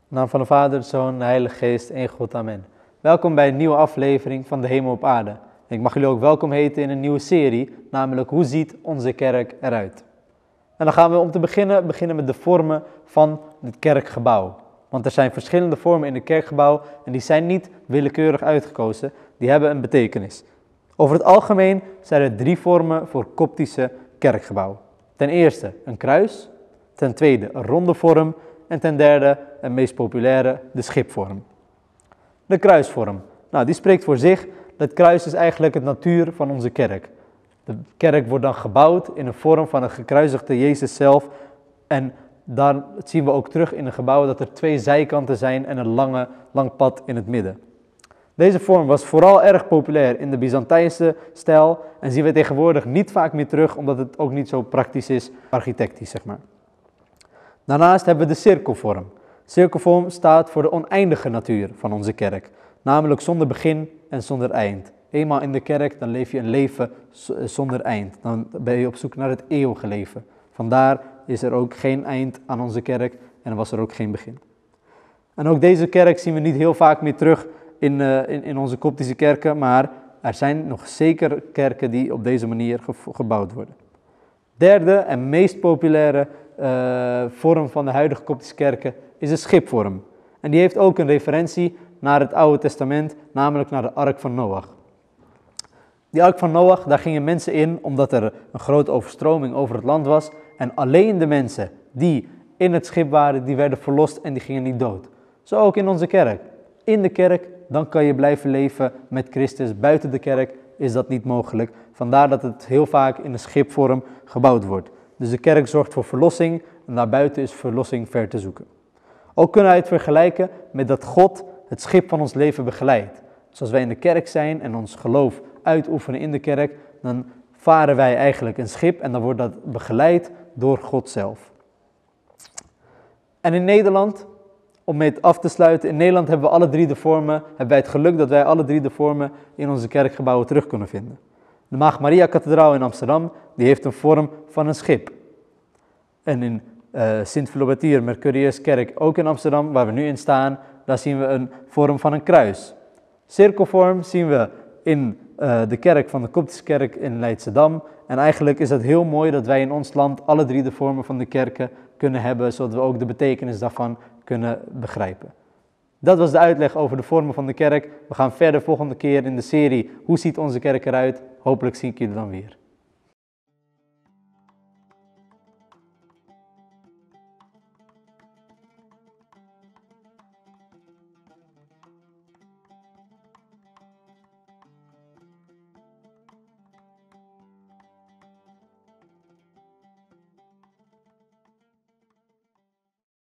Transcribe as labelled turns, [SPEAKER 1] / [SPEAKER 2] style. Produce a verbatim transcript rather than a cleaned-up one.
[SPEAKER 1] In de naam van de Vader, de Zoon en de Heilige Geest, één God, amen. Welkom bij een nieuwe aflevering van De Hemel op Aarde. Ik mag jullie ook welkom heten in een nieuwe serie, namelijk Hoe ziet onze kerk eruit? En dan gaan we om te beginnen, beginnen met de vormen van het kerkgebouw. Want er zijn verschillende vormen in het kerkgebouw en die zijn niet willekeurig uitgekozen, die hebben een betekenis. Over het algemeen zijn er drie vormen voor koptische kerkgebouw. Ten eerste een kruis, ten tweede een ronde vorm en ten derde, en meest populaire, de schipvorm. De kruisvorm. Nou, die spreekt voor zich. Het kruis is eigenlijk het natuur van onze kerk. De kerk wordt dan gebouwd in een vorm van een gekruisigde Jezus zelf. En dan zien we ook terug in een gebouw dat er twee zijkanten zijn en een lange, lang pad in het midden. Deze vorm was vooral erg populair in de Byzantijnse stijl en zien we tegenwoordig niet vaak meer terug, omdat het ook niet zo praktisch is, architectisch zeg maar. Daarnaast hebben we de cirkelvorm. Cirkelvorm staat voor de oneindige natuur van onze kerk, namelijk zonder begin en zonder eind. Eenmaal in de kerk, dan leef je een leven zonder eind. Dan ben je op zoek naar het eeuwige leven. Vandaar is er ook geen eind aan onze kerk en was er ook geen begin. En ook deze kerk zien we niet heel vaak meer terug in, uh, in, in onze koptische kerken, maar er zijn nog zeker kerken die op deze manier ge- gebouwd worden. Derde en meest populaire uh, vorm van de huidige koptische kerken is de schipvorm. En die heeft ook een referentie naar het Oude Testament, namelijk naar de Ark van Noach. Die Ark van Noach, daar gingen mensen in omdat er een grote overstroming over het land was. En alleen de mensen die in het schip waren, die werden verlost en die gingen niet dood. Zo ook in onze kerk. In de kerk, dan kan je blijven leven met Christus. Buiten de kerk is dat niet mogelijk. Vandaar dat het heel vaak in een schipvorm gebouwd wordt. Dus de kerk zorgt voor verlossing en daarbuiten is verlossing ver te zoeken. Ook kunnen wij het vergelijken met dat God het schip van ons leven begeleidt. Dus als wij in de kerk zijn en ons geloof uitoefenen in de kerk, dan varen wij eigenlijk een schip en dan wordt dat begeleid door God zelf. En in Nederland, om mee af te sluiten, in Nederland hebben we alle drie de vormen, hebben wij het geluk dat wij alle drie de vormen in onze kerkgebouwen terug kunnen vinden. De Maagd Maria Kathedraal in Amsterdam, die heeft een vorm van een schip. En in uh, Sint-Philobatier Mercurius Kerk, ook in Amsterdam, waar we nu in staan, daar zien we een vorm van een kruis. Cirkelvorm zien we in uh, de kerk van de Koptische kerk in Leidschendam. En eigenlijk is het heel mooi dat wij in ons land alle drie de vormen van de kerken kunnen hebben, zodat we ook de betekenis daarvan kunnen begrijpen. Dat was de uitleg over de vormen van de kerk. We gaan verder volgende keer in de serie Hoe ziet onze kerk eruit? Hopelijk zie ik jullie dan weer.